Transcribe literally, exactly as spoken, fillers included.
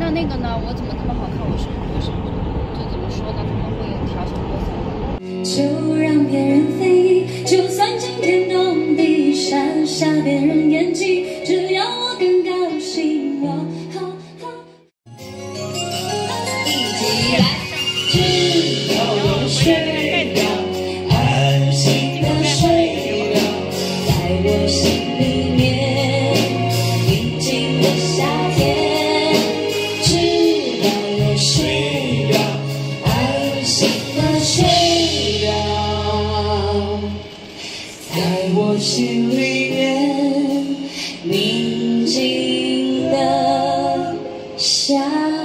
到那个呢，我怎么这么好看？我是我是就怎么说呢？他们会调侃我什么？ 就让别人非议，就算惊天动地，闪瞎别人眼睛，只要我更高兴。我好好。一起来，只有水流，安心的水流，在我心里面，宁静的夏天，只要有水流，安心的水流，在我心里面，宁静的夏天。